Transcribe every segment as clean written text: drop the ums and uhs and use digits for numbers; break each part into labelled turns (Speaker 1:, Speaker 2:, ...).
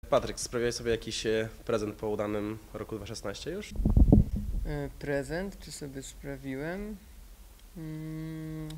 Speaker 1: Patryk, sprawiłeś sobie jakiś prezent po udanym roku 2016 już?
Speaker 2: Prezent, czy sobie sprawiłem? Mm,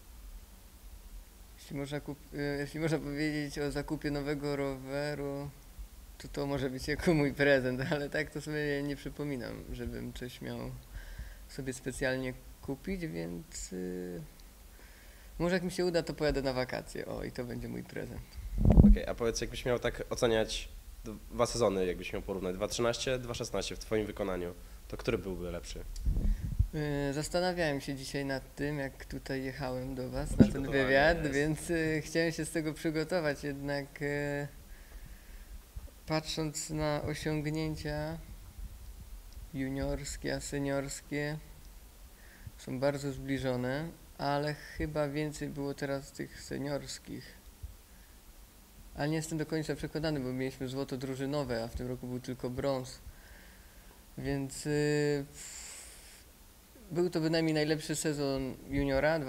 Speaker 2: jeśli można powiedzieć o zakupie nowego roweru, to może być jako mój prezent, ale tak to sobie nie przypominam, żebym coś miał sobie specjalnie kupić, więc może jak mi się uda, to pojadę na wakacje. O, i to będzie mój prezent.
Speaker 1: Okej, a powiedz, jakbyś miał tak oceniać dwa sezony, jakbyś miał porównać 2013, 2016 w twoim wykonaniu, to który byłby lepszy?
Speaker 2: Zastanawiałem się dzisiaj nad tym, jak tutaj jechałem do Was
Speaker 1: To
Speaker 2: na ten
Speaker 1: przygotowanie
Speaker 2: wywiad,
Speaker 1: jest.
Speaker 2: więc chciałem się z tego przygotować, jednak patrząc na osiągnięcia juniorskie, a seniorskie są bardzo zbliżone, ale chyba więcej było teraz tych seniorskich. Ale nie jestem do końca przekonany, bo mieliśmy złoto drużynowe, a w tym roku był tylko brąz. Więc był to bynajmniej najlepszy sezon juniora,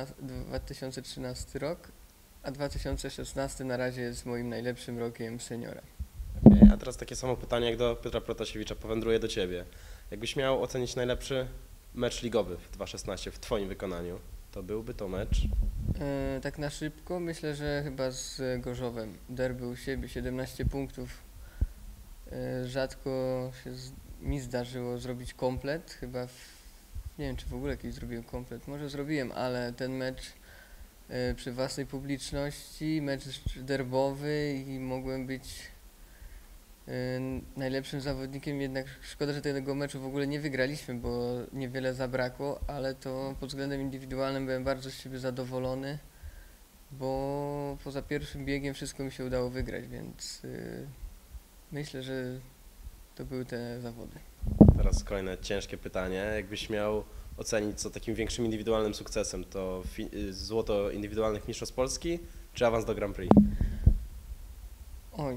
Speaker 2: 2013 rok, a 2016 na razie jest moim najlepszym rokiem seniora.
Speaker 1: Okej, a teraz takie samo pytanie jak do Piotra Protasiewicza, powędruję do ciebie. Jakbyś miał ocenić najlepszy mecz ligowy w 2016 w twoim wykonaniu, to byłby to mecz?
Speaker 2: Tak na szybko myślę, że chyba z Gorzowem. Derby u siebie, 17 punktów. Rzadko mi zdarzyło zrobić komplet, nie wiem czy w ogóle kiedyś zrobiłem komplet, może zrobiłem, ale ten mecz przy własnej publiczności, mecz derbowy i mogłem być najlepszym zawodnikiem, jednak szkoda, że tego meczu w ogóle nie wygraliśmy, bo niewiele zabrakło, ale to pod względem indywidualnym byłem bardzo z siebie zadowolony, bo poza pierwszym biegiem wszystko mi się udało wygrać, więc myślę, że to były te zawody.
Speaker 1: Teraz kolejne ciężkie pytanie. Jakbyś miał ocenić co takim większym indywidualnym sukcesem, to złoto indywidualnych mistrzostw Polski czy awans do Grand Prix?
Speaker 2: Oj.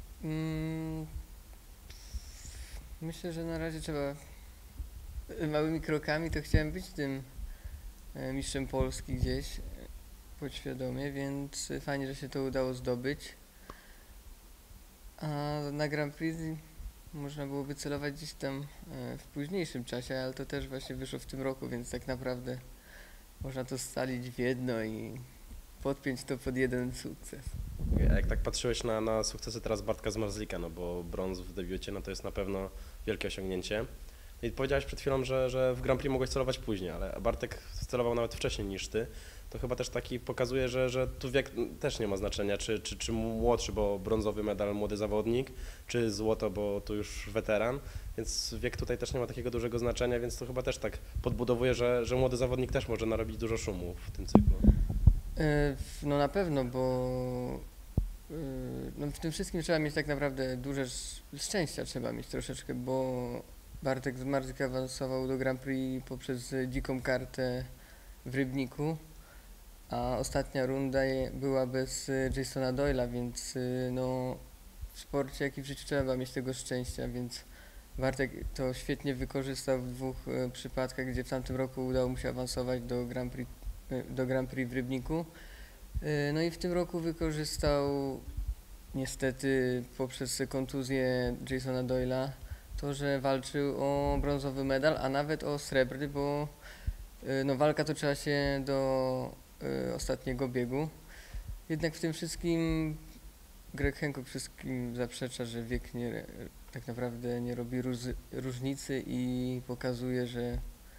Speaker 2: Myślę, że na razie trzeba małymi krokami, to chciałem być tym mistrzem Polski gdzieś podświadomie, więc fajnie, że się to udało zdobyć. A na Grand Prix można byłoby celować gdzieś tam w późniejszym czasie, ale to też właśnie wyszło w tym roku, więc tak naprawdę można to scalić w jedno i podpiąć to pod jeden sukces.
Speaker 1: A jak tak patrzyłeś na sukcesy teraz Bartka Zmarzlika, no bo brąz w debiucie, no to jest na pewno wielkie osiągnięcie. I powiedziałeś przed chwilą, że w Grand Prix mogłeś celować później, ale Bartek celował nawet wcześniej niż ty. To chyba też taki pokazuje, że tu wiek też nie ma znaczenia, czy młodszy, bo brązowy medal młody zawodnik, czy złoto, bo tu już weteran, więc wiek tutaj też nie ma takiego dużego znaczenia, więc to chyba też tak podbudowuje, że młody zawodnik też może narobić dużo szumu w tym cyklu.
Speaker 2: No na pewno, bo no w tym wszystkim trzeba mieć tak naprawdę duże szczęścia trzeba mieć troszeczkę, bo Bartek Zmarzyk awansował do Grand Prix poprzez dziką kartę w Rybniku, a ostatnia runda była bez Jasona Doyle'a, więc no w sporcie jak i w życiu trzeba mieć tego szczęścia, więc Bartek to świetnie wykorzystał w dwóch przypadkach, gdzie w tamtym roku udało mu się awansować do Grand Prix w Rybniku. No i w tym roku wykorzystał niestety poprzez kontuzję Jasona Doyle'a to, że walczył o brązowy medal, a nawet o srebrny, bo no, walka toczyła się do ostatniego biegu. Jednak w tym wszystkim Greg Hancock wszystkim zaprzecza, że wiek tak naprawdę nie robi różnicy i pokazuje, że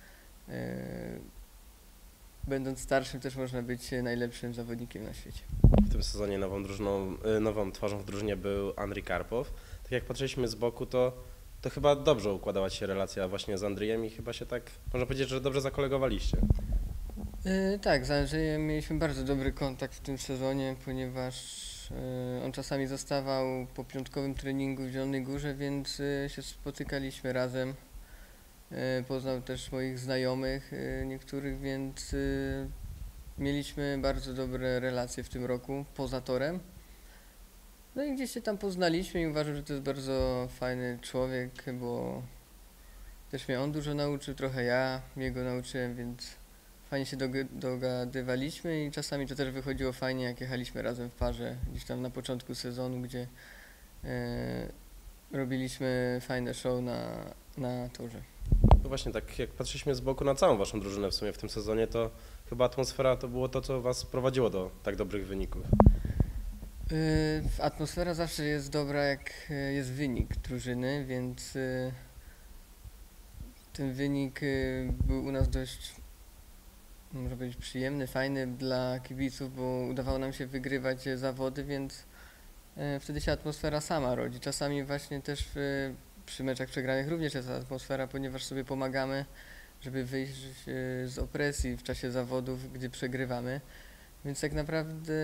Speaker 2: będąc starszym też można być najlepszym zawodnikiem na świecie.
Speaker 1: W tym sezonie nową twarzą w drużynie był Andrzej Karpow. Tak jak patrzyliśmy z boku, to chyba dobrze układała się relacja właśnie z Andrzejem i chyba się tak, można powiedzieć, że dobrze zakolegowaliście.
Speaker 2: Tak, z Andrzejem mieliśmy bardzo dobry kontakt w tym sezonie, ponieważ on czasami zostawał po piątkowym treningu w Zielonej Górze, więc się spotykaliśmy razem. Poznał też moich znajomych niektórych, więc mieliśmy bardzo dobre relacje w tym roku poza torem. No i gdzieś się tam poznaliśmy i uważam, że to jest bardzo fajny człowiek, bo też mnie on dużo nauczył, trochę ja jego nauczyłem, więc fajnie się dogadywaliśmy i czasami to też wychodziło fajnie, jak jechaliśmy razem w parze gdzieś tam na początku sezonu, gdzie robiliśmy fajne show na torze.
Speaker 1: No właśnie, tak jak patrzyliśmy z boku na całą waszą drużynę w sumie w tym sezonie, to chyba atmosfera to było to, co was prowadziło do tak dobrych wyników.
Speaker 2: Atmosfera zawsze jest dobra, jak jest wynik drużyny, więc ten wynik był u nas dość, można powiedzieć, przyjemny, fajny dla kibiców, bo udawało nam się wygrywać zawody, więc wtedy się atmosfera sama rodzi. Czasami właśnie też przy meczach przegranych również jest atmosfera, ponieważ sobie pomagamy, żeby wyjść z opresji w czasie zawodów, gdy przegrywamy. Więc tak naprawdę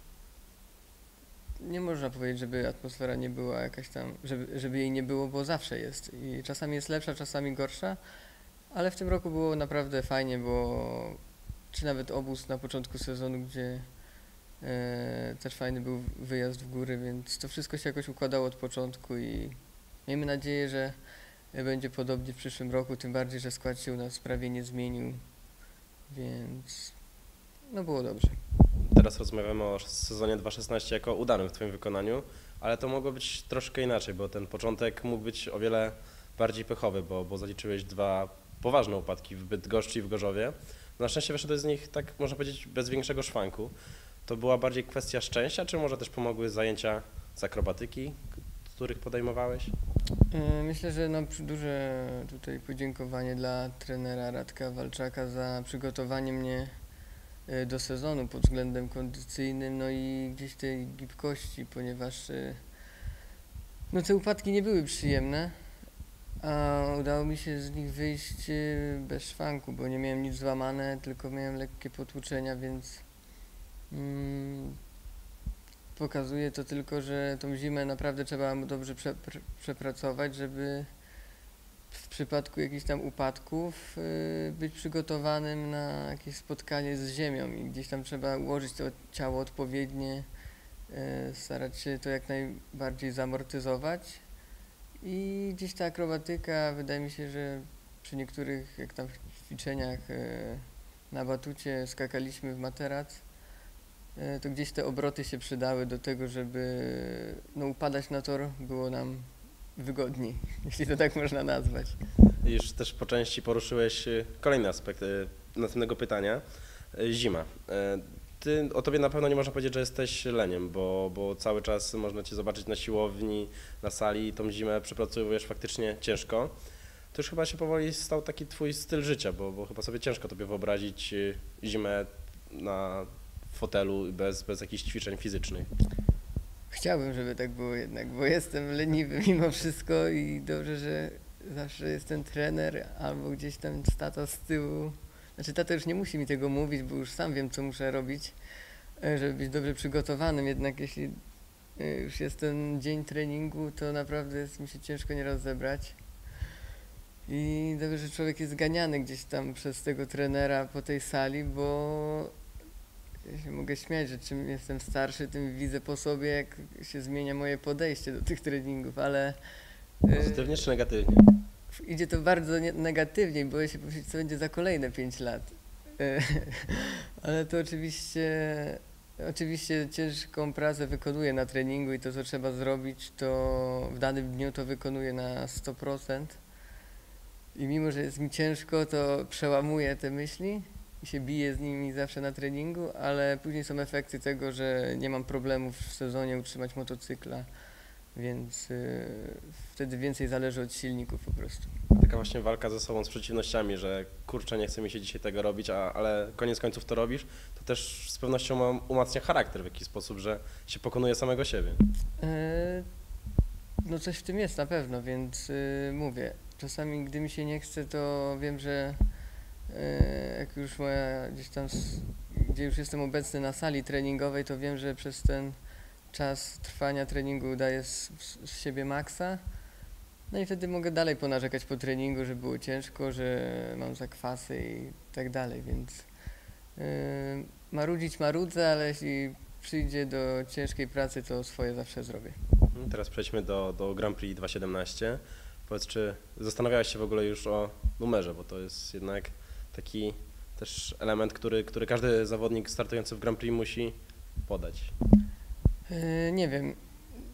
Speaker 2: nie można powiedzieć, żeby atmosfera nie była jakaś tam, żeby jej nie było, bo zawsze jest. I czasami jest lepsza, czasami gorsza, ale w tym roku było naprawdę fajnie, bo czy nawet obóz na początku sezonu, gdzie też fajny był wyjazd w góry, więc to wszystko się jakoś układało od początku i miejmy nadzieję, że będzie podobnie w przyszłym roku, tym bardziej, że skład się u nas prawie nie zmienił, więc no było dobrze.
Speaker 1: Teraz rozmawiamy o sezonie 2016 jako udanym w twoim wykonaniu, ale to mogło być troszkę inaczej, bo ten początek mógł być o wiele bardziej pechowy, bo zaliczyłeś 2 poważne upadki w Bydgoszczy i w Gorzowie. Na szczęście wyszedłeś z nich, tak można powiedzieć, bez większego szwanku. To była bardziej kwestia szczęścia, czy może też pomogły zajęcia z akrobatyki, których podejmowałeś?
Speaker 2: Myślę, że duże tutaj podziękowanie dla trenera Radka Walczaka za przygotowanie mnie do sezonu pod względem kondycyjnym, no i gdzieś tej gibkości, ponieważ no te upadki nie były przyjemne, a udało mi się z nich wyjść bez szwanku, bo nie miałem nic złamane, tylko miałem lekkie potłuczenia, więc pokazuje to tylko, że tą zimę naprawdę trzeba dobrze przepracować, żeby w przypadku jakichś tam upadków być przygotowanym na jakieś spotkanie z ziemią i gdzieś tam trzeba ułożyć to ciało odpowiednie, starać się to jak najbardziej zamortyzować i gdzieś ta akrobatyka, wydaje mi się, że przy niektórych jak tam ćwiczeniach na batucie skakaliśmy w materac, to gdzieś te obroty się przydały do tego, żeby upadać na tor było nam wygodniej, jeśli to tak można nazwać.
Speaker 1: Już też po części poruszyłeś kolejny aspekt następnego pytania. Zima. O tobie na pewno nie można powiedzieć, że jesteś leniem, bo cały czas można cię zobaczyć na siłowni, na sali i tą zimę przepracowujesz faktycznie ciężko. To już chyba się powoli stał taki twój styl życia, bo chyba sobie ciężko tobie wyobrazić zimę na fotelu bez jakichś ćwiczeń fizycznych.
Speaker 2: Chciałbym, żeby tak było jednak, bo jestem leniwy mimo wszystko i dobrze, że zawsze jest ten trener albo gdzieś tam tata z tyłu. Znaczy tata już nie musi mi tego mówić, bo już sam wiem, co muszę robić, żeby być dobrze przygotowanym, jednak jeśli już jest ten dzień treningu, to naprawdę jest mi się ciężko nieraz zebrać. I dobrze, że człowiek jest ganiany gdzieś tam przez tego trenera po tej sali, bo ja się mogę śmiać, że czym jestem starszy, tym widzę po sobie, jak się zmienia moje podejście do tych treningów, ale
Speaker 1: Pozytywnie czy negatywnie?
Speaker 2: idzie to bardzo negatywnie, boję się powiedzieć, co będzie za kolejne 5 lat. Ale to oczywiście ciężką pracę wykonuję na treningu i to, co trzeba zrobić, to w danym dniu to wykonuję na 100%. I mimo, że jest mi ciężko, to przełamuję te myśli i się biję z nimi zawsze na treningu, ale później są efekty tego, że nie mam problemów w sezonie utrzymać motocykla, więc wtedy więcej zależy od silników po prostu.
Speaker 1: Taka właśnie walka ze sobą, z przeciwnościami, że kurczę, nie chce mi się dzisiaj tego robić, ale koniec końców to robisz, to też z pewnością umacnia charakter w jakiś sposób, że się pokonuje samego siebie.
Speaker 2: No coś w tym jest na pewno, więc mówię, czasami gdy mi się nie chce, to wiem, że jak już gdzie już jestem obecny na sali treningowej, to wiem, że przez ten czas trwania treningu daję z siebie maksa. No i wtedy mogę dalej ponarzekać po treningu, że było ciężko, że mam zakwasy i tak dalej, więc marudzić marudzę, ale jeśli przyjdzie do ciężkiej pracy, to swoje zawsze zrobię.
Speaker 1: Teraz przejdźmy do Grand Prix 2017. Powiedz, czy zastanawiałeś się w ogóle już o numerze, bo to jest jednak taki też element, który każdy zawodnik startujący w Grand Prix musi podać.
Speaker 2: Nie wiem,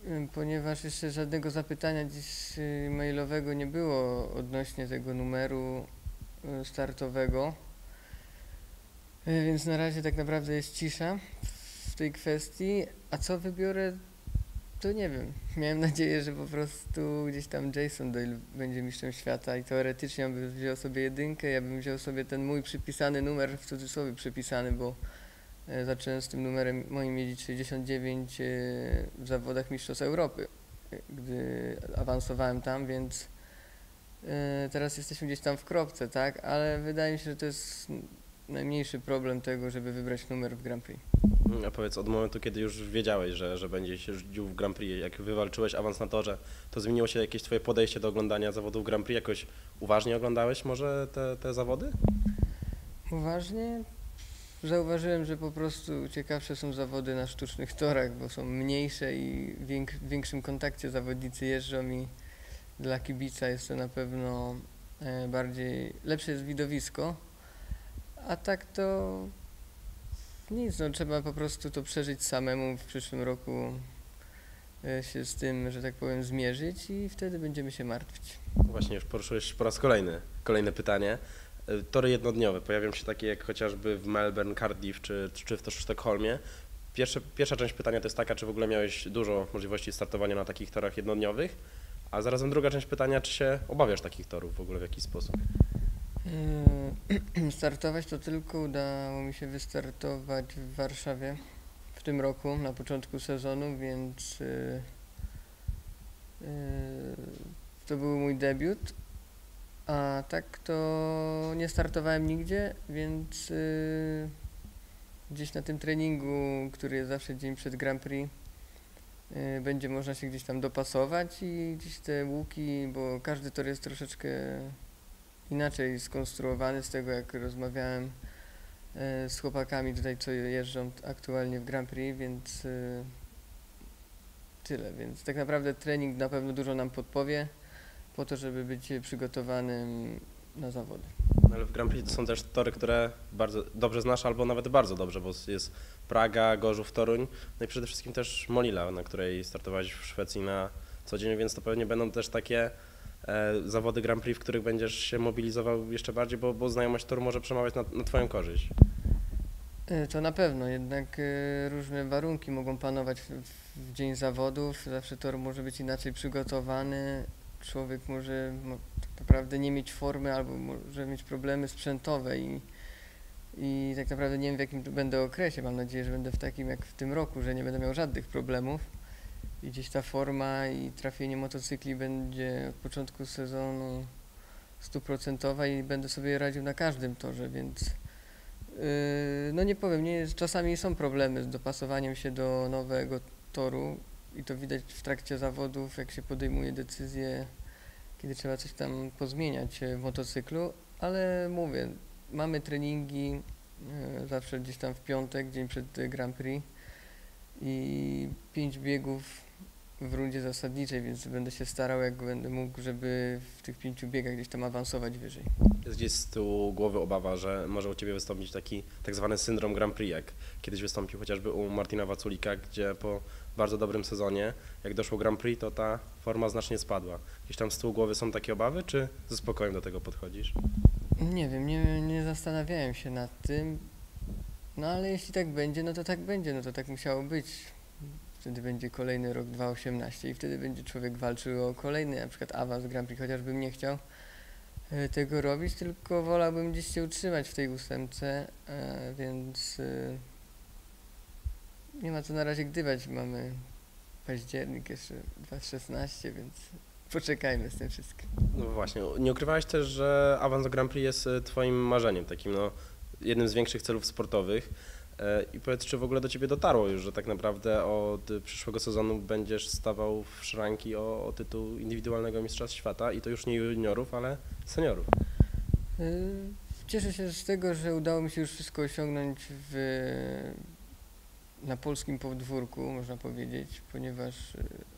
Speaker 2: Ponieważ jeszcze żadnego zapytania dziś mailowego nie było odnośnie tego numeru startowego, więc na razie tak naprawdę jest cisza w tej kwestii. A co wybiorę, to nie wiem. Miałem nadzieję, że po prostu gdzieś tam Jason Doyle będzie mistrzem świata i teoretycznie on by wziął sobie jedynkę, ja bym wziął sobie ten mój przypisany numer, w cudzysłowie przypisany, bo zacząłem z tym numerem moim jeździć 69 w zawodach Mistrzostw Europy, gdy awansowałem tam, więc teraz jesteśmy gdzieś tam w kropce, tak? Ale wydaje mi się, że to jest najmniejszy problem tego, żeby wybrać numer w Grand Prix.
Speaker 1: A powiedz, od momentu, kiedy już wiedziałeś, że będzie się jeździł w Grand Prix, jak wywalczyłeś awans na torze, to zmieniło się jakieś twoje podejście do oglądania zawodów Grand Prix? Jakoś uważnie oglądałeś może te zawody?
Speaker 2: Uważnie zauważyłem, że po prostu ciekawsze są zawody na sztucznych torach, bo są mniejsze i w większym kontakcie zawodnicy jeżdżą i dla kibica jest to na pewno lepsze jest widowisko, a tak to nic, no trzeba po prostu to przeżyć samemu w przyszłym roku, się z tym, że tak powiem, zmierzyć i wtedy będziemy się martwić.
Speaker 1: Właśnie już poruszyłeś po raz kolejne pytanie. Tory jednodniowe pojawią się takie jak chociażby w Melbourne, Cardiff czy w Sztokholmie. Pierwsza część pytania to jest taka, czy w ogóle miałeś dużo możliwości startowania na takich torach jednodniowych, a zarazem druga część pytania, czy się obawiasz takich torów w ogóle w jakiś sposób?
Speaker 2: Startować to tylko udało mi się wystartować w Warszawie w tym roku, na początku sezonu, więc to był mój debiut, a tak to nie startowałem nigdzie, więc gdzieś na tym treningu, który jest zawsze dzień przed Grand Prix, będzie można się gdzieś tam dopasować i gdzieś te łuki, bo każdy tor jest troszeczkę inaczej skonstruowany z tego, jak rozmawiałem z chłopakami tutaj, co jeżdżą aktualnie w Grand Prix, więc tyle. Więc tak naprawdę trening na pewno dużo nam podpowie po to, żeby być przygotowanym na zawody.
Speaker 1: Ale w Grand Prix to są też tory, które bardzo dobrze znasz, albo nawet bardzo dobrze, bo jest Praga, Gorzów, Toruń, no i przede wszystkim też Molilla, na której startowałeś w Szwecji na co dzień, więc to pewnie będą też takie zawody Grand Prix, w których będziesz się mobilizował jeszcze bardziej, bo znajomość toru może przemawiać na twoją korzyść.
Speaker 2: To na pewno, jednak różne warunki mogą panować w dzień zawodów, zawsze tor może być inaczej przygotowany, człowiek może tak naprawdę nie mieć formy albo może mieć problemy sprzętowe i tak naprawdę nie wiem, w jakim będę okresie. Mam nadzieję, że będę w takim jak w tym roku, że nie będę miał żadnych problemów i gdzieś ta forma i trafienie motocykli będzie od początku sezonu 100% i będę sobie radził na każdym torze, więc no nie powiem, czasami są problemy z dopasowaniem się do nowego toru i to widać w trakcie zawodów, jak się podejmuje decyzje, kiedy trzeba coś tam pozmieniać w motocyklu, ale mówię, mamy treningi zawsze gdzieś tam w piątek, dzień przed Grand Prix i 5 biegów w rundzie zasadniczej, więc będę się starał, jak będę mógł, żeby w tych 5 biegach gdzieś tam awansować wyżej.
Speaker 1: Jest gdzieś z tyłu głowy obawa, że może u Ciebie wystąpić taki tak zwany syndrom Grand Prix, jak kiedyś wystąpił chociażby u Martina Waculika, gdzie po bardzo dobrym sezonie, jak doszło Grand Prix, to ta forma znacznie spadła. Gdzieś tam z tyłu głowy są takie obawy, czy ze spokojem do tego podchodzisz?
Speaker 2: Nie wiem, nie zastanawiałem się nad tym, no ale jeśli tak będzie, no to tak będzie, no to tak musiało być. Wtedy będzie kolejny rok 2018 i wtedy będzie człowiek walczył o kolejny na przykład awans Grand Prix, chociażbym nie chciał tego robić, tylko wolałbym gdzieś się utrzymać w tej 8, więc nie ma co na razie gdybać. Mamy październik jeszcze 2016, więc poczekajmy z tym wszystkim.
Speaker 1: No właśnie, nie ukrywałeś też, że awans do Grand Prix jest Twoim marzeniem, takim no, jednym z większych celów sportowych. I powiedz, czy w ogóle do Ciebie dotarło już, że tak naprawdę od przyszłego sezonu będziesz stawał w szranki o tytuł indywidualnego mistrza świata i to już nie juniorów, ale seniorów.
Speaker 2: Cieszę się z tego, że udało mi się już wszystko osiągnąć na polskim podwórku, można powiedzieć, ponieważ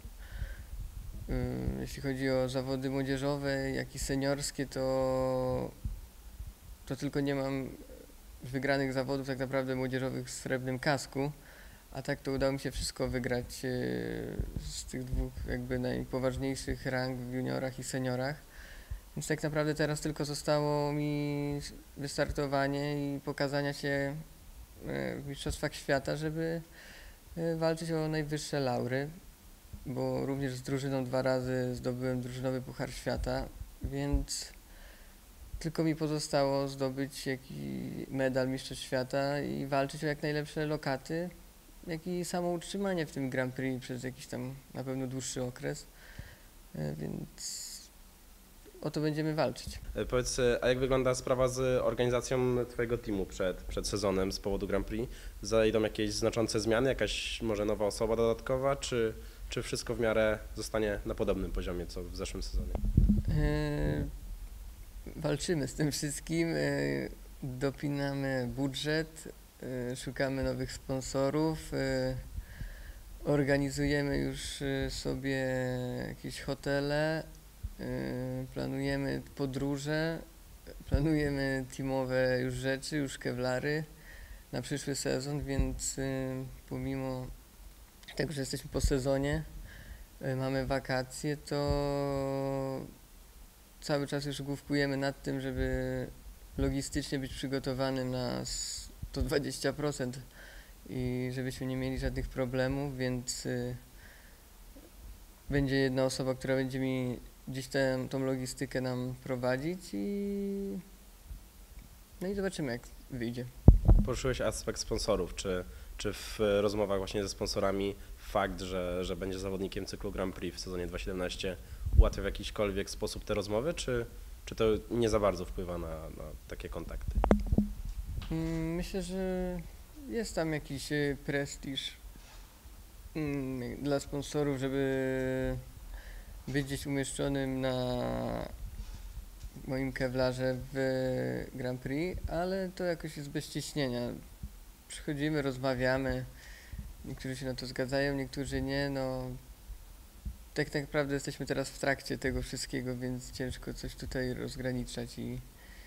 Speaker 2: jeśli chodzi o zawody młodzieżowe, jak i seniorskie, to tylko nie mam wygranych zawodów tak naprawdę młodzieżowych w srebrnym kasku, a tak to udało mi się wszystko wygrać z tych dwóch jakby najpoważniejszych rang w juniorach i seniorach. Więc tak naprawdę teraz tylko zostało mi wystartowanie i pokazania się w Mistrzostwach Świata, żeby walczyć o najwyższe laury, bo również z drużyną 2 razy zdobyłem drużynowy Puchar Świata, więc tylko mi pozostało zdobyć medal Mistrzostw Świata i walczyć o jak najlepsze lokaty, jak i samo utrzymanie w tym Grand Prix przez jakiś tam na pewno dłuższy okres, więc o to będziemy walczyć.
Speaker 1: Powiedz, a jak wygląda sprawa z organizacją twojego teamu przed sezonem z powodu Grand Prix? Zajdą jakieś znaczące zmiany, jakaś może nowa osoba dodatkowa, czy wszystko w miarę zostanie na podobnym poziomie, co w zeszłym sezonie?
Speaker 2: Walczymy z tym wszystkim, dopinamy budżet, szukamy nowych sponsorów, organizujemy już sobie jakieś hotele, planujemy podróże, planujemy teamowe już rzeczy, już kewlary na przyszły sezon, więc pomimo tego, że jesteśmy po sezonie, mamy wakacje, to cały czas już główkujemy nad tym, żeby logistycznie być przygotowanym na 120% i żebyśmy nie mieli żadnych problemów, więc będzie jedna osoba, która będzie mi gdzieś tą logistykę nam prowadzić no i zobaczymy, jak wyjdzie.
Speaker 1: Poruszyłeś aspekt sponsorów. Czy w rozmowach właśnie ze sponsorami fakt, że będzie zawodnikiem cyklu Grand Prix w sezonie 2017 ułatwia w jakikolwiek sposób te rozmowy, czy to nie za bardzo wpływa na takie kontakty?
Speaker 2: Myślę, że jest tam jakiś prestiż dla sponsorów, żeby być gdzieś umieszczonym na moim kewlarze w Grand Prix, ale to jakoś jest bez ciśnienia. Przychodzimy, rozmawiamy, niektórzy się na to zgadzają, niektórzy nie, no tak naprawdę jesteśmy teraz w trakcie tego wszystkiego, więc ciężko coś tutaj rozgraniczać i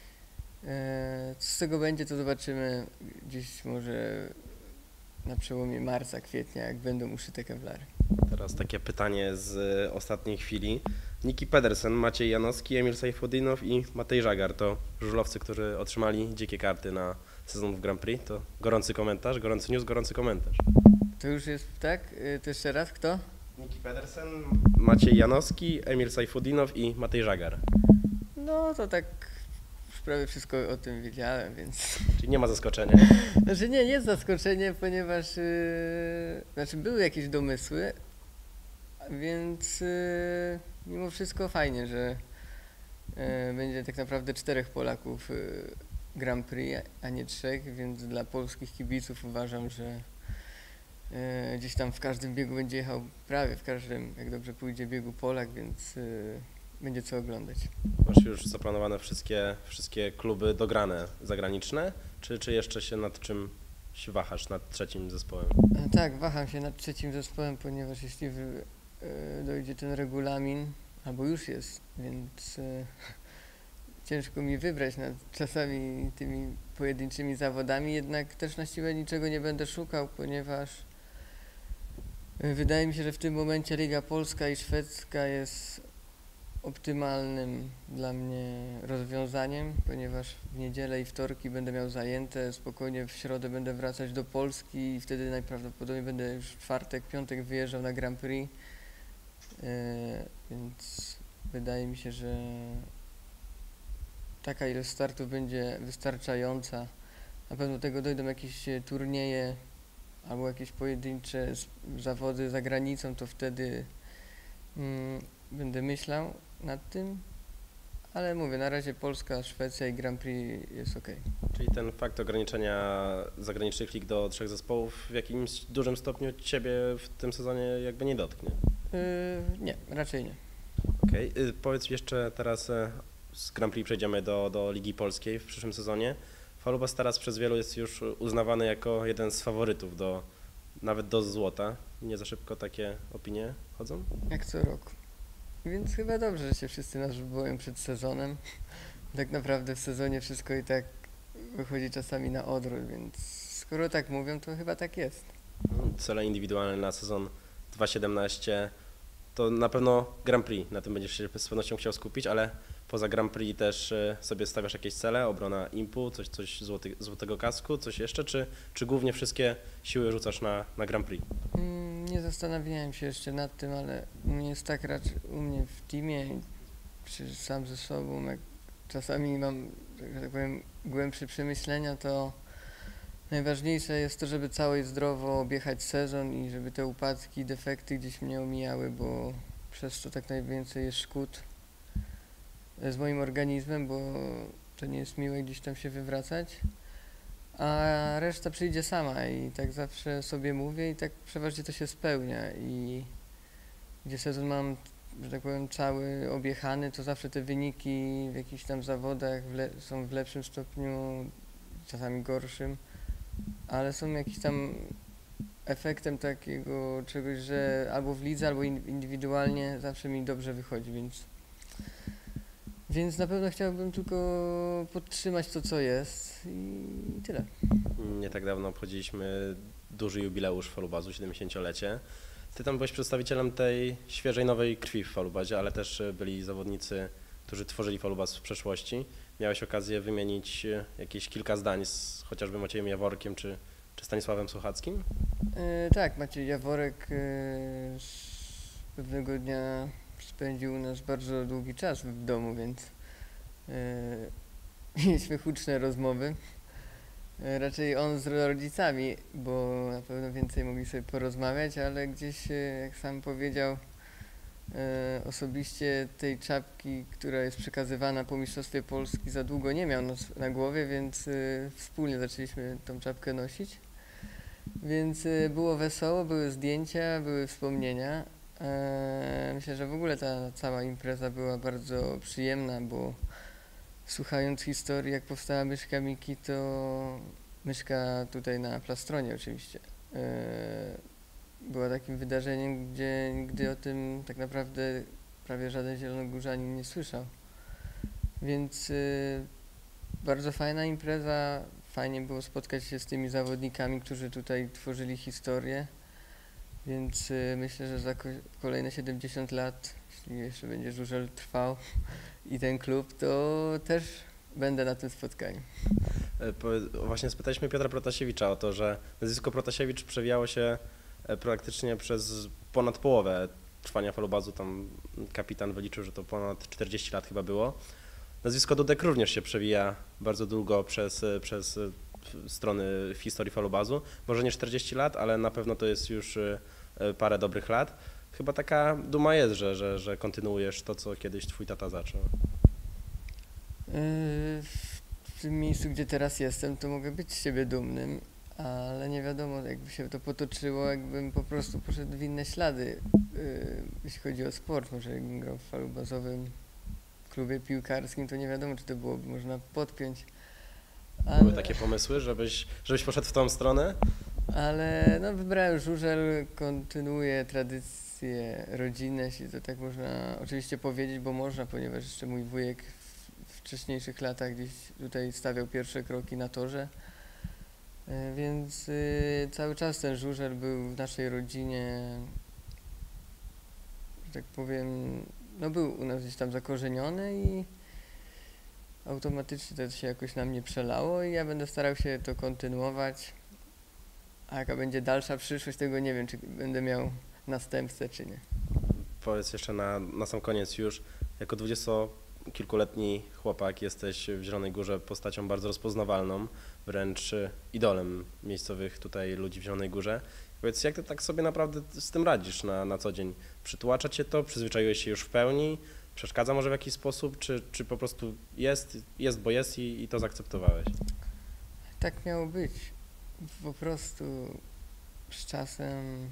Speaker 2: co z tego będzie, to zobaczymy gdzieś może na przełomie marca, kwietnia, jak będą uszyte kewlary.
Speaker 1: Teraz takie pytanie z ostatniej chwili. Niki Pedersen, Maciej Janowski, Emil Sajfudinow i Matej Żagar to żużlowcy, którzy otrzymali dzikie karty na sezon w Grand Prix. To gorący komentarz, gorący news, gorący komentarz.
Speaker 2: To już jest tak? To jeszcze raz, kto?
Speaker 1: Niki Pedersen, Maciej Janowski, Emil Sajfudinow i Matej Żagar.
Speaker 2: No to tak już prawie wszystko o tym wiedziałem, więc...
Speaker 1: Czyli nie ma zaskoczenia.
Speaker 2: Znaczy nie jest zaskoczenie, ponieważ znaczy były jakieś domysły, więc mimo wszystko fajnie, że będzie tak naprawdę 4 Polaków Grand Prix, a nie 3, więc dla polskich kibiców uważam, że gdzieś tam w każdym biegu będzie jechał, prawie w każdym, jak dobrze pójdzie, biegu Polak, więc będzie co oglądać.
Speaker 1: Masz już zaplanowane wszystkie kluby dograne zagraniczne, czy jeszcze się nad czym się wahasz, nad trzecim zespołem?
Speaker 2: Tak, waham się nad 3 zespołem, ponieważ jeśli dojdzie ten regulamin, albo już jest, więc ciężko mi wybrać nad czasami tymi pojedynczymi zawodami, jednak też na siłę niczego nie będę szukał, ponieważ wydaje mi się, że w tym momencie Liga Polska i Szwedzka jest optymalnym dla mnie rozwiązaniem, ponieważ w niedzielę i wtorki będę miał zajęte, spokojnie w środę będę wracać do Polski i wtedy najprawdopodobniej będę już w czwartek, piątek wyjeżdżał na Grand Prix, więc wydaje mi się, że taka ilość startów będzie wystarczająca. Na pewno do tego dojdą jakieś turnieje albo jakieś pojedyncze zawody za granicą, to wtedy będę myślał nad tym, ale mówię, na razie Polska, Szwecja i Grand Prix jest ok.
Speaker 1: Czyli ten fakt ograniczenia zagranicznych lig do 3 zespołów w jakimś dużym stopniu Ciebie w tym sezonie jakby nie dotknie?
Speaker 2: Nie, raczej nie.
Speaker 1: Okej. Powiedz jeszcze teraz, z Grand Prix przejdziemy do Ligi Polskiej w przyszłym sezonie. Falubas teraz przez wielu jest już uznawany jako jeden z faworytów nawet do złota. Nie za szybko takie opinie chodzą?
Speaker 2: Jak co roku. Więc chyba dobrze, że się wszyscy nas wywołują przed sezonem. Tak naprawdę w sezonie wszystko i tak wychodzi czasami na odwrót, więc skoro tak mówią, to chyba tak jest.
Speaker 1: Cele indywidualne na sezon 2017 to na pewno Grand Prix, na tym będziesz się z pewnością chciał skupić, ale poza Grand Prix też sobie stawiasz jakieś cele, obrona impu, coś złotego kasku, coś jeszcze, czy głównie wszystkie siły rzucasz na Grand Prix?
Speaker 2: Nie zastanawiałem się jeszcze nad tym, ale u mnie jest tak raczej u mnie w teamie, czy sam ze sobą, jak czasami mam, że tak powiem, głębsze przemyślenia, to najważniejsze jest to, żeby cało i zdrowo objechać sezon i żeby te upadki, defekty gdzieś mnie omijały, bo przez to tak najwięcej jest szkód z moim organizmem, bo to nie jest miłe gdzieś tam się wywracać, a reszta przyjdzie sama i tak zawsze sobie mówię i tak przeważnie to się spełnia i gdzie sezon mam, że tak powiem, cały objechany, to zawsze te wyniki w jakichś tam zawodach są w lepszym stopniu, czasami gorszym, ale są jakiś tam efektem takiego czegoś, że albo w lidze, albo indywidualnie zawsze mi dobrze wychodzi, więc na pewno chciałbym tylko podtrzymać to, co jest i tyle.
Speaker 1: Nie tak dawno obchodziliśmy duży jubileusz Falubazu, 70-lecie. Ty tam byłeś przedstawicielem tej świeżej, nowej krwi w Falubazie, ale też byli zawodnicy, którzy tworzyli Falubaz w przeszłości. Miałeś okazję wymienić jakieś kilka zdań z chociażby Maciejem Jaworkiem czy Stanisławem Suchackim?
Speaker 2: Tak, Maciej Jaworek pewnego dnia spędził u nas bardzo długi czas w domu, więc mieliśmy huczne rozmowy. Raczej on z rodzicami, bo na pewno więcej mogli sobie porozmawiać, ale gdzieś, jak sam powiedział, osobiście tej czapki, która jest przekazywana po Mistrzostwie Polski, za długo nie miał na głowie, więc wspólnie zaczęliśmy tą czapkę nosić. Więc było wesoło, były zdjęcia, były wspomnienia. Myślę, że w ogóle ta cała impreza była bardzo przyjemna, bo słuchając historii, jak powstała Myszka Miki, to Myszka tutaj na Plastronie oczywiście była takim wydarzeniem, gdzie nigdy o tym tak naprawdę prawie żaden zielonogórzanin nie słyszał. Więc bardzo fajna impreza, fajnie było spotkać się z tymi zawodnikami, którzy tutaj tworzyli historię, więc myślę, że za kolejne 70 lat, jeśli jeszcze będzie żużel trwał i ten klub, to też będę na tym spotkaniu.
Speaker 1: Właśnie spytaliśmy Piotra Protasiewicza o to, że nazwisko Protasiewicz przewijało się praktycznie przez ponad połowę trwania Falubazu. Tam kapitan wyliczył, że to ponad 40 lat chyba było. Nazwisko Dudek również się przewija bardzo długo przez strony w historii Falubazu. Może nie 40 lat, ale na pewno to jest już parę dobrych lat. Chyba taka duma jest, że kontynuujesz to, co kiedyś twój tata zaczął.
Speaker 2: W tym miejscu, gdzie teraz jestem, to mogę być z siebie dumnym, ale nie wiadomo, jakby się to potoczyło, jakbym po prostu poszedł w inne ślady, jeśli chodzi o sport. Może jakbym grał w falubazowym klubie piłkarskim, to nie wiadomo, czy to byłoby można podpiąć. Ale,
Speaker 1: Były takie pomysły, żebyś poszedł w tą stronę?
Speaker 2: ale no, wybrałem żużel, kontynuuję tradycję rodzinne, jeśli to tak można oczywiście powiedzieć, bo można, ponieważ jeszcze mój wujek w wcześniejszych latach gdzieś tutaj stawiał pierwsze kroki na torze. Więc cały czas ten żużel był w naszej rodzinie, że tak powiem, no był u nas gdzieś tam zakorzeniony i automatycznie to się jakoś na mnie przelało i ja będę starał się to kontynuować. A jaka będzie dalsza przyszłość, tego nie wiem, czy będę miał następcę, czy nie.
Speaker 1: Powiedz jeszcze na sam koniec już, jako 20-kilkuletni chłopak jesteś w Zielonej Górze postacią bardzo rozpoznawalną, wręcz idolem miejscowych tutaj ludzi w Zielonej Górze. Powiedz, jak ty tak sobie naprawdę z tym radzisz na co dzień? Przytłacza cię to? Przyzwyczaiłeś się już w pełni? Przeszkadza może w jakiś sposób? Czy po prostu jest bo jest i to zaakceptowałeś?
Speaker 2: Tak miało być. Po prostu z czasem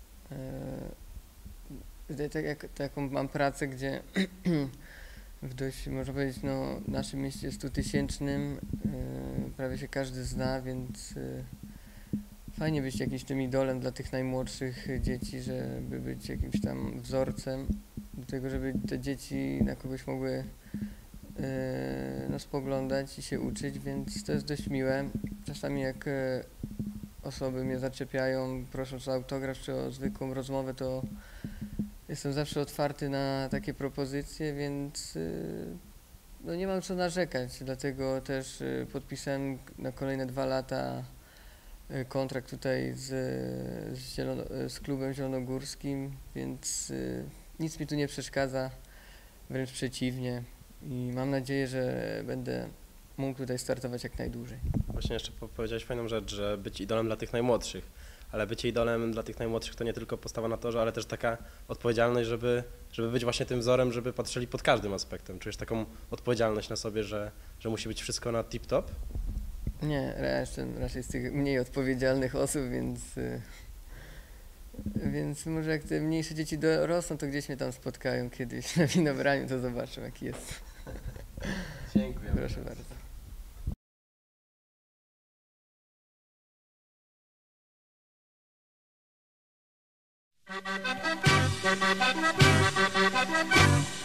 Speaker 2: taką mam pracę, gdzie w dość, można powiedzieć, no, naszym mieście 100-tysięcznym prawie się każdy zna, więc fajnie być jakimś tym idolem dla tych najmłodszych dzieci, żeby być jakimś tam wzorcem do tego, żeby te dzieci na kogoś mogły no, spoglądać i się uczyć, więc to jest dość miłe. Czasami jak osoby mnie zaczepiają, prosząc o autograf czy o zwykłą rozmowę, to jestem zawsze otwarty na takie propozycje, więc no nie mam co narzekać, dlatego też podpisałem na kolejne 2 lata kontrakt tutaj z klubem zielonogórskim, więc nic mi tu nie przeszkadza, wręcz przeciwnie i mam nadzieję, że będę mógł tutaj startować jak najdłużej.
Speaker 1: Właśnie jeszcze powiedziałeś fajną rzecz, że być idolem dla tych najmłodszych, ale bycie idolem dla tych najmłodszych to nie tylko postawa na torze, ale też taka odpowiedzialność, żeby być właśnie tym wzorem, żeby patrzyli pod każdym aspektem. Czujesz taką odpowiedzialność na sobie, że musi być wszystko na tip-top?
Speaker 2: Nie, ja jestem raczej z tych mniej odpowiedzialnych osób, więc może jak te mniejsze dzieci dorosną, to gdzieś mnie tam spotkają kiedyś na winobraniu, to zobaczą jaki jest.
Speaker 1: Dziękuję.
Speaker 2: Proszę bardzo.
Speaker 3: Thank you.